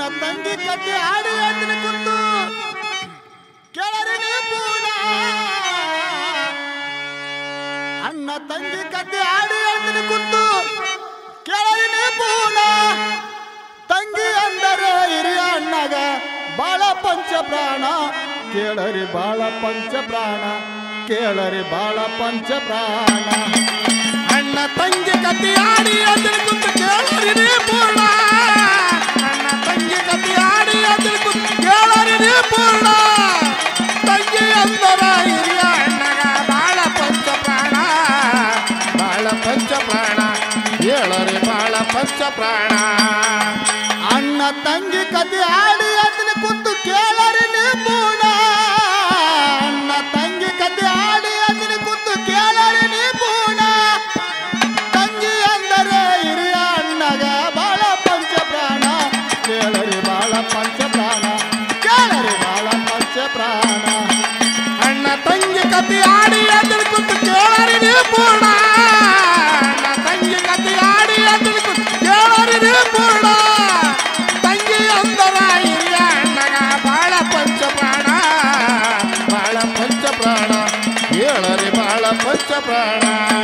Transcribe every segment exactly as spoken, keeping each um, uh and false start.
ತಂಗಿ ಕತೆ ಆಡಿ ಅಂದಿನ ಕುಂತು ಕೆಳರಿನಿ ಪೂರ್ಣ ಅಣ್ಣ ತಂಗಿ ಕತೆ ಆಡಿ ಅಂದಿನ ಕುಂತು ಕೆಳರಿನಿ ಪೂರ್ಣ ತಂಗಿ ಅಂದರೆ ಹಿರಿಯ ಅಣ್ಣಗ ಬಾಳ ಪಂಚ ಪ್ರಾಣ ಕೇಳರಿ ಬಾಳ ಪಂಚ ಪ್ರಾಣ ಕೇಳರಿ ಬಾಳ ಪಂಚ ಪ್ರಾಣ ಅಣ್ಣ ತಂಗಿ ಕತೆ ಆಡಿ ಅಂದಿನ ಕುಂತು ಕೇಳರಿನಿ ಪೂರ್ಣ ಅಣ್ಣ ತಂಗಿ ಕತೆ ಆಡಿ ಅಂದಿನ ಕುಂತು ಕೇಳರಿನಿ ಪೂರ್ಣ ತಂಗಿ ಅಂದರ ಹಿರಿಯ ಅಣ್ಣಗ ಬಾಳ ಪಂಚ ಪ್ರಾಣ ಬಾಳ ಪಂಚ ಪ್ರಾಣ ಕೇಳರಿ ಬಾಳ ಪಂಚ ಪ್ರಾಣ ಅಣ್ಣ ತಂಗಿ ಕತೆ ಆಡಿ ಅಂದಿನ ಕುಂತು ಕೇಳರಿನಿ ಪೂರ್ಣ ಅಣ್ಣ ತಂಗಿ ಕತೆ ಆಡಿ ಅಂದಿನ ಕುಂತು ಕೇಳರಿನಿ ಪೂರ್ಣ ತಂಗಿ ಅಂದರೆ ಹಿರಿಯ ಅಣ್ಣಗ ಬಾಳ ಪಂಚ ಪ್ರಾಣ ಕೇಳರಿ ಬಾಳ ಪಂಚ ಪ್ರಾಣ ಕೇಳರಿ ಬಾಳ ಪಂಚ ಪ್ರಾಣ ಅಣ್ಣ ತಂಗಿ ಕತೆ ಆಡಿ ಅಂದಿನ ಕುಂತು ಕೇಳರಿನಿ ಪೂರ್ಣ ಅಣ್ಣ ತಂಗಿ ಕತೆ ಆಡಿ ಅಂದಿನ ಕುಂತು ಕೇಳರಿನಿ ಪೂರ್ಣ ತಂಗಿ ಅಂದರ ಹಿರಿಯ ಅಣ್ಣಗ ಬಾಳ ಪಂಚ ಪ್ರಾಣ ಬಾಳ ಪಂಚ ಪ್ರಾಣ ಕೇಳರಿ ಬಾಳ ಪಂಚ ಪ್ರಾಣ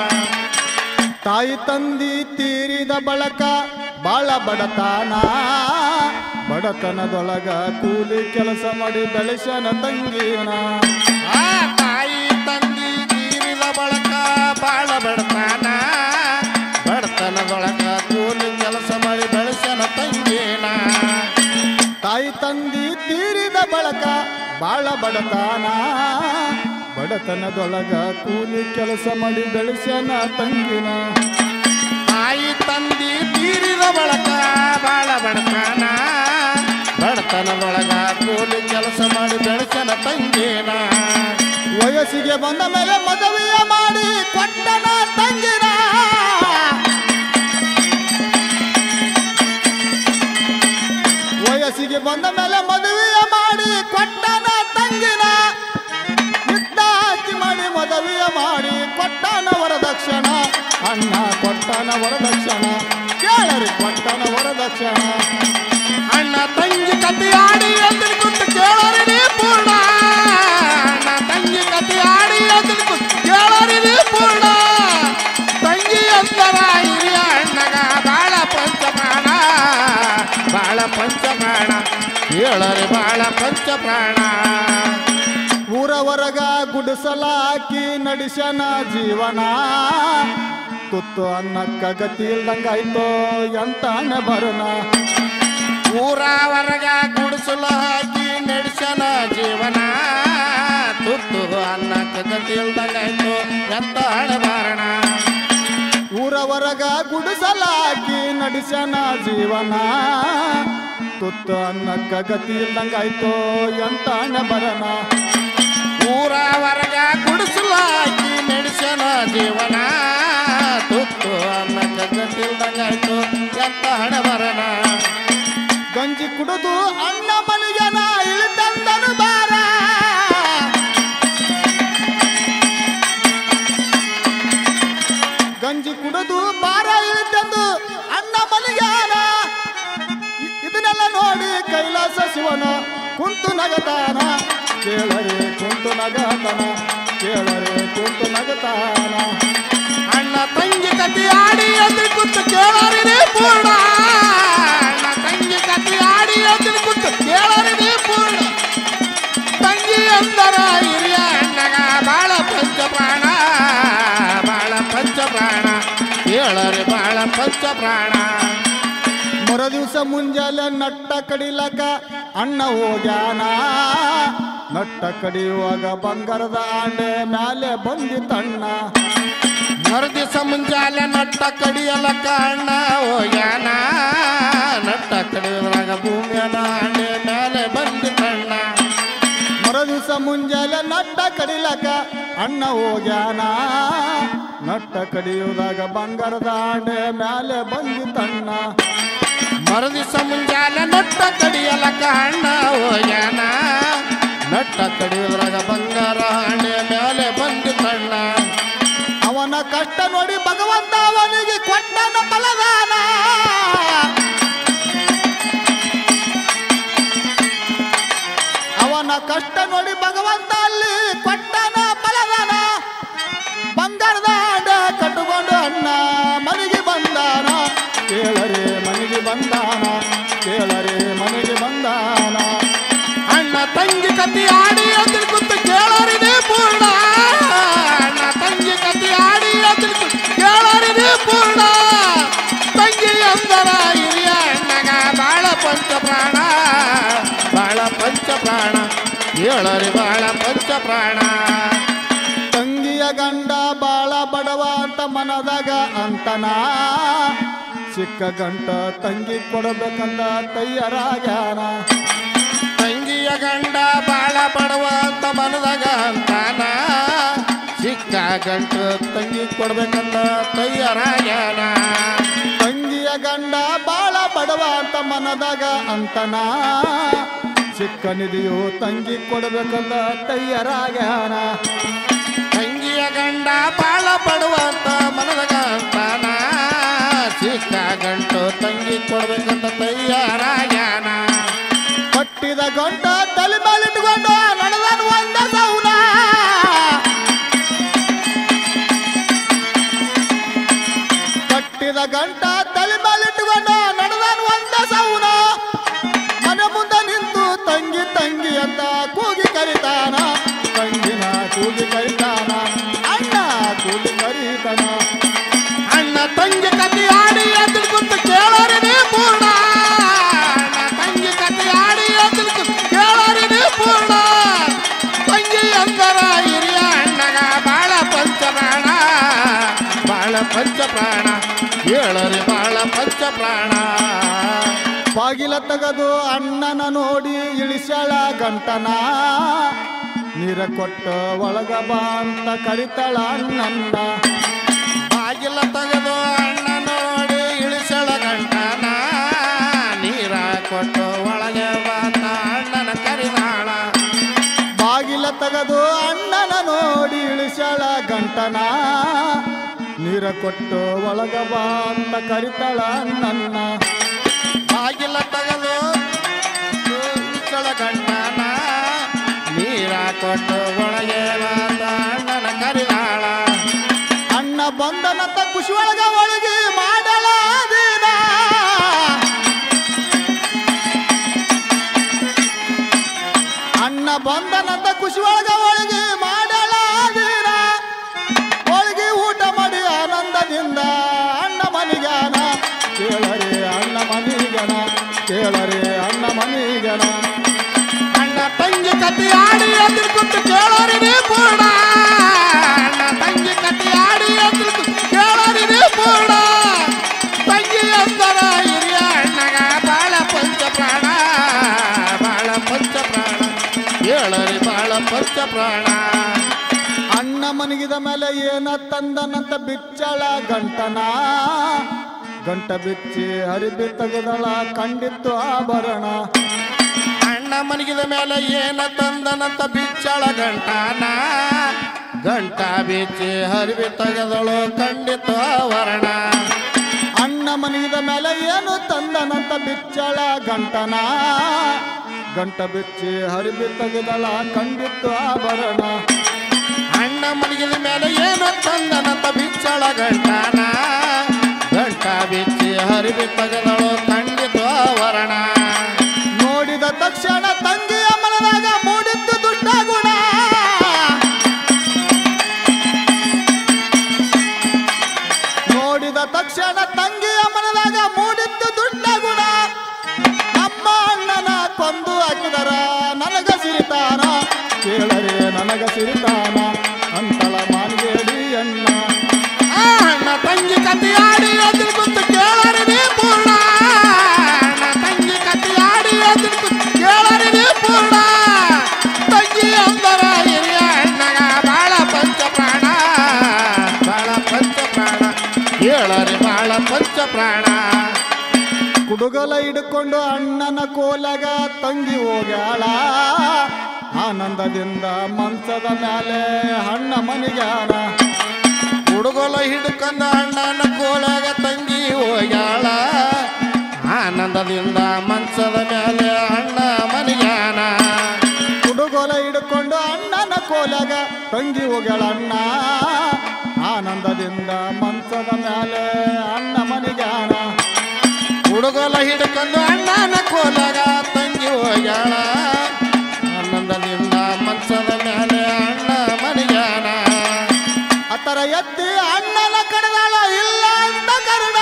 ತಾಯಿ ತಂದಿ ತೀರಿದ ಬಳಕ ಬಾಳ ಬಡತನ ಬಡತನದೊಳಗ ಕೂಲಿ ಕೆಲಸ ಮಾಡಿ ಬೆಳೆಸನ ತಂಗಿನ ತಾಯಿ ತಂದಿ ತೀರಿದ ಬಳಕ ಬಾಳ ಬಡತನ ಬಡತನದೊಳಗ ಕೂಲಿ ಕೆಲಸ ಮಾಡಿ ಬೆಳೆಸನ ತಂಗಿನ ತಾಯಿ ತಂದಿ ತೀರಿದ ಬಳಕ ಬಾಳ ಬಡತನ ಬಡತನದೊಳಗ ಕೂಲಿ ಕೆಲಸ ಮಾಡಿ ಬೆಳೆಸನ ತಂಗಿನ ತಾಯಿ ತಂದಿ ತೀರಿದ ಬಳಕ ಬಾಳ ಬಡತನ ಬಡತನದೊಳಗ ಕೂಲಿ ಕೆಲಸ ಮಾಡಿ ಬೆಳೆಸನ ತಂಗಿನ ವಯಸ್ಸಿಗೆ ಬಂದ ಮೇಲೆ ಮದುವೆಯ ಮಾಡಿ ಕೊಟ್ಟನ ತಂಗಿನ ವಯಸ್ಸಿಗೆ ಬಂದ ಮೇಲೆ ಮದುವೆಯ ಮಾಡಿ ಕೊಟ್ಟನ ತಂಗಿನ ಯುದ್ಧ ಹಾಕಿ ಮಾಡಿ ಮದುವೆಯ ಮಾಡಿ ಕೊಟ್ಟನ ವರದಕ್ಷಿಣ ಅಣ್ಣ ಕೊಟ್ಟನ ವರದಕ್ಷಿಣ ಕೇಳರಿ ಕೊಟ್ಟನ ವರದಕ್ಷಿಣ ಅಣ್ಣ ತಂಗಿ ಕತೆ ಆಡಿ ಅಂದಿನ ಕುಂತು ಕೇಳರಿನಿ ಪೂರ್ಣ ಅಣ್ಣ ತಂಗಿ ಕತೆ ಆಡಿ ಅಂದಿನ ಕುಂತು ಕೇಳರಿನಿ ಪೂರ್ಣ ತಂಗಿ ಅಂದರ ಹಿರಿಯ ಅಣ್ಣಗ ಬಾಳ ಪಂಚ ಪ್ರಾಣ ಬಾಳ ಪಂಚ ಪ್ರಾಣ ಕೇಳರಿ ಬಾಳ ಪಂಚ ಪ್ರಾಣ ಊರ ಹೊರಗ ಗುಡಿಸಲ ಹಾಕಿ ನಡೆಸನ ಜೀವನ ತುತ್ತು ಅನ್ನಕ್ಕ ಗತಿ ಇಲ್ದಂಗಾಯ್ತೋ ಎಂತ ಹಣೆ ಬರನ ಊರ ಹೊರಗ ಗುಡಿಸಲ ಹಾಕಿ ನಡೆಸನ ಜೀವನ ತುತ್ತು ಅನ್ನಕ್ಕ ಗತಿ ಇಲ್ದಂಗಾಯ್ತೋ ಎಂತ ಹಣೆ ಬಾರಣ ಊರ ಹೊರಗ ಗುಡಿಸಲ ಹಾಕಿ ನಡೆಸನ ಜೀವನ ತುತ್ತು ಅನ್ನಕ್ಕ ಗತಿ ಇಲ್ದಂಗಾಯ್ತೋ ಎಂತ ಹಣೆ ಬರನ ಊರ ಹೊರಗ ಗುಡಿಸಲ ಹಾಕಿ ನಡೆಸನ ಜೀವನ ತುತ್ತು ಅನ್ನಕ್ಕ ಗತಿ ಇಲ್ದಂಗಾಯ್ತೋ ಎಂತ ಹಣೆ ಬರನ ಗಂಜಿ ಕುಡಿದು ಅಣ್ಣ ಮನೆಗೆನ ಇಳಿತಂದನು ಬಾರ ಗಂಜಿ ಕುಡಿದು ಬಾರ ಇಳಿತಂದು ಅಣ್ಣ ಮನೆಗ್ಯಾನ ಇದನ್ನೆಲ್ಲ ನೋಡಿ ಕೈಲಾಸ ಶಿವನ ಕುಂತು ನಗತಾನ ಕೇಳರೆ ಕುಂತು ನಗತಾನ ಕೇಳರೆ ಕುಂತು ನಗತಾನ ಅಣ್ಣ ತಂಗಿ ಕತೆ ಆಡಿ ಅಂದಿನ ಕುಂತು ಕೇಳರಿನಿ ಪೂರ್ಣ ಅಣ್ಣ ತಂಗಿ ಕತೆ ಆಡಿ ಅಂದಿನ ಕುಂತು ಕೇಳರಿನಿ ಪೂರ್ಣ ತಂಗಿ ಅಂದರ ಹಿರಿಯ ಅಣ್ಣಗ ಬಾಳ ಪಂಚ ಪ್ರಾಣ ಬಾಳ ಪಂಚ ಪ್ರಾಣ ಕೇಳರಿ ಬಾಳ ಪಂಚ ಪ್ರಾಣ ಮರ ದಿವಸ ಮುಂಜಾನೆ ನಟ್ಟ ಕಡಿಲಕ ಅಣ್ಣ ಹೋಗ್ಯಾನ ನಟ್ಟ ಕಡಿಯುವಾಗ ಬಂಗಾರದ ಆಂಡೆ ಮ್ಯಾಲೆ ಬಂದಿತ್ತಣ್ಣ ಮರ ದಿವಸ ಮುಂಜಾನೆ ನಟ್ಟ ಕಡಿಯಲಕ ಅಣ್ಣ ಹೋಗ್ಯಾನ ನಟ್ಟ ಕಡಿಯುವಾಗ ಭೂಮಿಯನ ಆಂಡೆ ಮ್ಯಾಲೆ ಬಂದಿತ್ತಣ್ಣ ಮರ ದಿವಸ ಮುಂಜಾನೆ ನಟ್ಟ ಕಡಿಲಕ ಅಣ್ಣ ಹೋಗ್ಯಾನ ನಟ್ಟ ಕಡಿಯುವಾಗ ಬಂಗಾರದ ಆಂಡೆ ಮ್ಯಾಲೆ ಬಂದಿತ್ತಣ್ಣ ಮರ ದಿವಸ ಮುಂಜಾನೆ ನಟ್ಟ ಕಡಿಯಲಕ ಅಣ್ಣ ಹೋಗ್ಯಾನ ನಟ್ಟ ಕಡಿಯುವಾಗ ಬಂಗಾರ ಆಂಡೆ ಮ್ಯಾಲೆ ಬಂದಿತ್ತಣ್ಣ ಅವನ ಕಷ್ಟ ನೋಡಿ ಭಗವಂತ ಅವನಿಗೆ ಕೊಟ್ಟನ ಬಲದಾನ ಕಷ್ಟ ನೋಡಿ ಭಗವಂತ ಅಲ್ಲಿ ಕೊಟ್ಟನ ಬಲದಾನ ಬಂಗಾರದ ಆಡ ಕಟ್ಟುಕೊಂಡು ಅಣ್ಣ ಮನೆಗೆ ಬಂದಾನ ಕೇಳರೆ ಮನೆಗೆ ಬಂದಾನ ಕೇಳರೆ ಮನೆಗೆ ಬಂದಾನ ಅಣ್ಣ ತಂಗಿ ಕತಿ ಆಡಿ ಅದ್ರ ಕುತ್ತು ಕೇಳರಿದೆ ಪೂರ್ಣ ಅಣ್ಣ ತಂಗಿ ಕತಿ ಆಡಿ ಅದ್ರ ಕುತ್ತು ಕೇಳರಿದೆ ಪೂರ್ಣ ತಂಗಿ ಅಂದರ ಹಿರಿಯ ಅಣ್ಣಗ ಬಾಳ ಪಂಚ ಪ್ರಾಣ ಬಾಳ ಪಂಚ ಪ್ರಾಣ ಕೇಳರಿ ಬಾಳ ಪಂಚ ಪ್ರಾಣ ತಂಗಿಯ ಗಂಡ ಬಾಳ ಬಡವ ಅಂತ ಮನದಾಗ ಅಂತನ ಚಿಕ್ಕ ಗಂಟ ತಂಗಿ ಕೊಡಬೇಕಂದ ತಯ್ಯರಾಗ್ಯಾನ ತಂಗಿಯ ಗಂಡ ಬಾಳ ಬಡವ ಅಂತ ಮನದಾಗ ಅಂತಾನ ಚಿಕ್ಕ ಗಂಟ ತಂಗಿ ಕೊಡ್ಬೇಕಂತ ತಯ್ಯರಾಗ್ಯಾನ ತಂಗಿಯ ಗಂಡ ಬಾಳ ಬಡವ ಅಂತ ಮನದಾಗ ಅಂತನ ಚಿಕ್ಕ ನಿಧಿಯು ತಂಗಿ ಕೊಡಬೇಕಂದ ತಯ್ಯರಾಗ್ಯಾನ ತಂಗಿಯ ಗಂಡ ಬಾಳ ಬಡವ ಅಂತ ಮನದಾಗ ಅಂತಾನ ಚಿಕ್ಕ ಗಂಟು ತಂಗಿ ಕೊಡ್ಬೇಕಂತ ತಯ್ಯಾರಾಗ್ಯಾನ ಕಟ್ಟಿದ ಗಂಟ ತಲೆ ಮೇಲಿಟ್ಕೊಂಡು ನಡೆದನು ಒಂದ ಸೌನ ಕಟ್ಟಿದ ಗಂಟ ತಲೆ ಮೇಲಿಟ್ಟುಕೊಂಡು ನಡೆದನು ಒಂದ ಸೌನ ಮನೆ ಮುಂದೆ ನಿಂತು ತಂಗಿ ತಂಗಿ ಅಂತ ಕೂಗಿ ಕರಿತಾನ ತಂಗಿನ ಕೂಗಿ ಕರಿತಾನ ಅಣ್ಣ ಕೂಗಿ ಕರೀತಾನ ಅಣ್ಣ ತಂಗಿ ಕತಿ ಆಡಿ ಅದ್ರ ಕುತ್ತು ಕೇಳರಿದೆ ಪೂರ್ಣ ಅಣ್ಣ ತಂಗಿ ಕತಿ ಆಡಿ ಅದ್ರ ಕುತ್ತು ಕೇಳರಿದೆ ಪೂರ್ಣ ತಂಗಿ ಅಂದರ ಹಿರಿಯ ಅಣ್ಣಗ ಬಾಳ ಪಂಚ ಪ್ರಾಣ ಬಾಳ ಪಂಚ ಪ್ರಾಣ ಕೇಳರಿ ಬಾಳ ಪಂಚ ಪ್ರಾಣ ಬಾಗಿಲ ತೆಗೆದು ಅಣ್ಣನ ನೋಡಿ ಇಳಿಸ್ಯಾಳ ಗಂಟನ ನೀರ ಕೊಟ್ಟ ಒಳಗ ಬಾ ಅಂತ ಕರಿತಾಳ ಅಣ್ಣನ್ನ ಬಾಗಿಲ ತೆಗೆದು ಅಣ್ಣ ನೋಡಿ ಇಳಿಸಳ ಗಂಟನ ನೀರ ಕೊಟ್ಟು ಒಳಗೆ ಬಾತ ಅಣ್ಣನ ಕರಿದಾಳ ಬಾಗಿಲ ತೆಗೆದು ಅಣ್ಣನ ನೋಡಿ ಇಳಿಸ್ಯಾಳ ಗಂಟನ ನೀರ ಕೊಟ್ಟು ಒಳಗ ಬಾ ಅಂತ ಕರಿತಾಳ ಅಣ್ಣನ್ನ ಬಾಗಿಲ ತೆಗೆದು ಇಳಿಸಳ ಗಂಟನ ನೀರ ಕೊಟ್ಟು ಒಳಗೆ ಬಾತ ಅಣ್ಣನ ಕರಿದಾಳ ಅಣ್ಣ ಬಂದನಂತ ಖುಷಿ ಒಳಗ ಒಳಗೆ ಮಾಡಳ ದಿನ ಅಣ್ಣ ಬಂದನಂತ ಖುಷಿ ಒಳಗ ಒಳಗೆ ಮಾಡಳ ದಿನ ಒಳಗೆ ಊಟ ಮಾಡಿ ಆನಂದದಿಂದ ಅಣ್ಣ ಮನಿಗನ ಕೇಳರೆ ಅಣ್ಣ ಮನಿಗನ ಕೇಳರೆ ಅಣ್ಣ ಮನಿಗನ ಅಣ್ಣ ತಂಗಿ ಕತಿ ಆಡಿ ಅದ್ರ ಕುತ್ತು ಕೇಳರಿದೆ ಪೂರ್ಣ ಅಣ್ಣ ತಂಗಿ ಕತಿ ಆಡಿ ಅದ್ರ ಕುತ್ತು ಕೇಳರಿದೆ ಪೂರ್ಣ ತಂಗಿ ಅಂದರ ಹಿರಿಯ ಅಣ್ಣಗ ಬಾಳ ಪಂಚ ಪ್ರಾಣ ಬಾಳ ಪಂಚ ಪ್ರಾಣ ಕೇಳರಿ ಬಾಳ ಪಂಚ ಪ್ರಾಣ ಅಣ್ಣ ಮನಗಿದ ಮೇಲೆ ಏನ ತಂದನಂತ ಬಿಚ್ಚಳ ಗಂಟನ ಗಂಟ ಬಿಚ್ಚಿ ಹರಿಬಿ ತೆಗೆದಳ ಕಂಡಿತ್ತು ಆಭರಣ ಅಣ್ಣ ಮನಗಿದ ಮೇಲೆ ಏನ ತಂದನಂತ ಬಿಚ್ಚಳ ಗಂಟನ ಗಂಟ ಬಿಚ್ಚಿ ಹರಿಬಿ ತೆಗೆದಳು ಕಂಡಿತ್ತು ಆವರಣ ಅಣ್ಣ ಮನಗಿದ ಮೇಲೆ ಏನು ತಂದನಂತ ಬಿಚ್ಚಳ ಗಂಟನ ಗಂಟ ಬಿಚ್ಚಿ ಹರಿಬಿ ತೆಗೆದಳ ಕಂಡಿತ್ತು ಆಭರಣ ಅಣ್ಣ ಮನಗಿದ ಮೇಲೆ ಏನು ತಂದನಂತ ಬಿಚ್ಚಳ ಗಂಟನ ಗಂಟ ಬಿಚ್ಚಿ ಹರಿಬಿ ತೆಗೆದಳು ಕಂಡಿತ್ತು ಆವರಣ ನೋಡಿದ ತಕ್ಷಣ ತಂಗಿಯ ಮನದಾಗ ಮೂಡಿತ್ತು ದುಷ್ಟ ಗುಣ ನೋಡಿದ ತಕ್ಷಣ ತಂಗಿಯ ಮನದಾಗ ಮೂಡಿತ್ತು ದುಷ್ಟ ಗುಣ ನಮ್ಮ ಅಣ್ಣನ ಕೊಂದು ಹಾಕಿದರ ನನಗ ಸಿರಿತಾನ ಕೇಳರೆ ನನಗ ಸಿರಿತಾನ ಅಂತಳ ಮಾನ್ಗೇಡಿ ಅಣ್ಣ ಅಣ್ಣ ತಂಗಿ ಕತಿ ಆಡಿ ಅದ್ರ ಕುತ್ತು ಕೇಳರಿದೆ ಪೂರ್ಣ ಅಣ್ಣ ತಂಗಿ ಕತಿ ಆಡಿ ಅದ್ರ ಕುತ್ತು ಕೇಳರಿದೆ ಪೂರ್ಣ ತಂಗಿ ಅಂದರ ಹಿರಿಯ ಅಣ್ಣಗ ಬಾಳ ಪಂಚ ಪ್ರಾಣ ಬಾಳ ಪಂಚ ಪ್ರಾಣ ಕೇಳರಿ ಬಾಳ ಪಂಚ ಪ್ರಾಣ ಕುಡುಗಲ ಹಿಡ್ಕೊಂಡು ಅಣ್ಣನ ಕೋಲಗ ತಂಗಿ ಹೋಗ್ಯಾಳ ಆನಂದದಿಂದ ಮಂಚದ ಮೇಲೆ ಅಣ್ಣ ಮನಿಗ್ಯಾನ ಹುಡುಗಲ ಹಿಡ್ಕೊಂಡ ಅಣ್ಣನ ಕೋಲಾಗ ತಂಗಿ ಹೋಗ್ಯಾಳ ಆನಂದದಿಂದ ಮಂಚದ ಮೇಲೆ ಅಣ್ಣ ಮನಿಗ್ಯಾನ ಕುಡುಗ ತಂಗಿ ಹೋಗ್ಯಾಳಣ್ಣ ಆನಂದದಿಂದ ಮಂಚದ ಮ್ಯಾಲೆ ಅಣ್ಣ ಮನಿಗಾನ ಹುಡುಗಲ ಹಿಡ್ಕೊಂಡು ಅಣ್ಣನ ಕೋಲಾಗ ತಂಗಿ ಹೋಗ್ಯಾಳ ಆನಂದದಿಂದ ಮಂಚದ ಮೇಲೆ ಅಣ್ಣ ಮನಿಗಾನ ಅತರ ಎತ್ತಿ ಅಣ್ಣನ ಕಡದಾಳ ಇಲ್ಲ ಅಂತ ಕರುಣ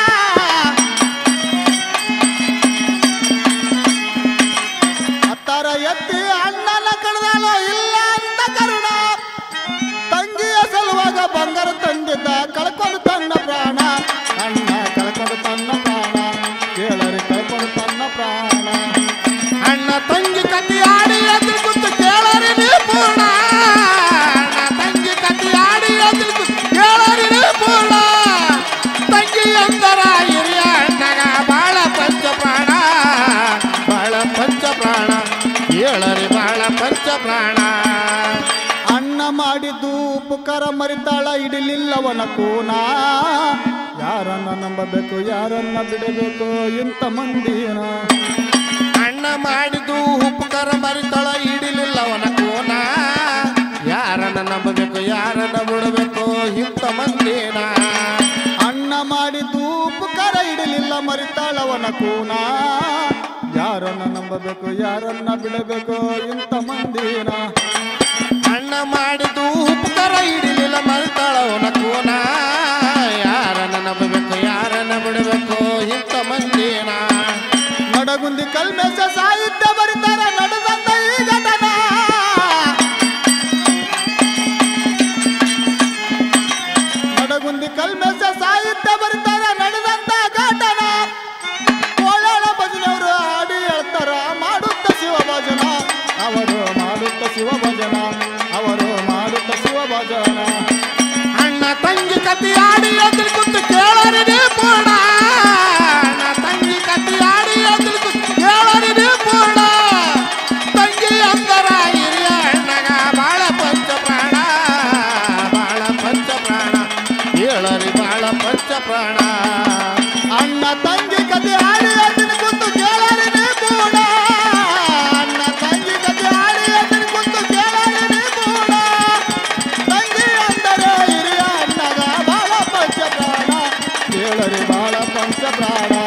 ಅತರ ಎತ್ತಿ ಅಣ್ಣನ ಕಡದಾಳ ಇಲ್ಲ ಅಂತ ಕರುಣ ತಂಗಿಯ ಸಲುವಾಗ ಬಂಗಾರ ತಂದಿದ್ದ ಕಳ್ಕೊಂಡು ತನ್ನ ಪ್ರಾಣ ಅಣ್ಣ ಕಳ್ಕೊಂಡು ತನ್ನ ಪ್ರಾಣ ಕೇಳರಿ ಕಳ್ಕೊಂಡು ತನ್ನ ಪ್ರಾಣ ಅಣ್ಣ ತಂಗಿ ಕತಿ ಆಡಿ ಎದ್ದು ಕುಂತು ಕೇಳರಿ ನೀ ಪೂರ್ಣ ಅಣ್ಣ ತಂಗಿ ಕತಿ ಆಡಿ ಎದ್ದು ಕುಂತು ಕೇಳರಿ ನೀ ಪೂರ್ಣ ತಂಗಿ ಅಂದರ ಹಿರಿಯ ಅಣ್ಣಗ ಬಾಳ ಪಂಚ ಪ್ರಾಣ ಬಾಳ ಪಂಚ ಪ್ರಾಣ ಕೇಳರಿ ಬಾಳ ಪಂಚ ಪ್ರಾಣ ಅಣ್ಣ ಮಾಡಿದ್ದು ಉಪಕಾರ ಮರಿತಾಳ ಇಡಲಿಲ್ಲವನ ಕೂನ ಯಾರನ್ನ ನಂಬಬೇಕು ಯಾರನ್ನ ಬಿಡಬೇಕು ಇಂಥ ಮಂದಿನ ಅಣ್ಣ ಮಾಡಿದ್ದು ಉಪಕಾರ ಮರಿತಾಳ ಹಿಡಿಲಿಲ್ಲವನ ಕೋನ ಯಾರನ್ನ ನಂಬಬೇಕು ಯಾರನ್ನ ಬಿಡಬೇಕು ಇಂಥ ಮಂದಿನ ಅಣ್ಣ ಮಾಡಿದ್ದು ಉಪಕಾರ ಇಡಲಿಲ್ಲ ಮರಿತಾಳವನ ಕೂನ ಯಾರನ್ನ ನಂಬಬೇಕು ಯಾರನ್ನ ಬಿಡಬೇಕು ಇಂಥ ಮಂದಿನ ಅಣ್ಣ ಮಾಡಿದ್ದು ಉಪಕಾರ ಹಿಡಿಲಿಲ್ಲ ಮರಿತಾಳವನ ಕೋನ ಯಾರನ್ನ ನಂಬಬೇಕು ಯಾರನ್ನ ಬಿಡಬೇಕು ಇಂಥ ಮಂದಿನ ನಡಗುಂದಿ ಕಲ್ಮೇಶ ಸಾಹಿತ್ಯ ಬರಿತಾರ ನಡೆದಂತ ಈ ಘಟನಾ ನಡಗುಂದಿ ಕಲ್ಮೇಶ ಸಾಹಿತ್ಯ ಬರಿತಾರ ನಡೆದಂತ ಘಟನಾ ಕೋಲಾಳ ಭಜನವರು ಹಾಡಿ ಹೇಳ್ತಾರ ಮಾಡುತ್ತ ಶಿವ ಭಜನ ಅವರು ಮಾಡುತ್ತ ಶಿವ ಭಜನ ಅವರು ಮಾಡುತ್ತ ಶಿವ ಭಜನ ಅಣ್ಣ ತಂಗಿ ಕತಿ ಆಡಿ ಎದ್ದು ಕುಂತು ಕೇಳರಿ ನೀ ಪೂರ್ಣ ಅಣ್ಣ ತಂಗಿ ಕತಿ ಆಡಿ ಎದ್ದು ಕುಂತು ಕೇಳರಿ ನೀ ಪೂರ್ಣ ತಂಗಿ ಅಂದರ ಹಿರಿಯ ಅಣ್ಣಗ ಬಾಳ ಪಂಚ ಪ್ರಾಣ ಬಾಳ ಪಂಚ ಪ್ರಾಣ ಕೇಳರಿ ಬಾಳ ಪಂಚ ಪ್ರಾಣ ಅಣ್ಣ ತಂಗಿ ಕತೆ ಹಾಡಿ ಅದನ್ನ ಕುಂತು ಕೇಳರಿ ನೀ ಕೂಡ ಅಣ್ಣ ತಂಗಿ ಕತೆ ಹಾಡಿ ಅದನ್ನ ಕುಂತು ಕೇಳರಿ ನೀ ಕೂಡ ತಂಗಿ ಅಂದರೆ ಹಿರಿಯ ಅಣ್ಣಗ ಬಾಳ ಪಂಚ ಪ್ರಾಣ ಕೇಳರಿ ಬಾಳ ಪಂಚ ಪ್ರಾಣ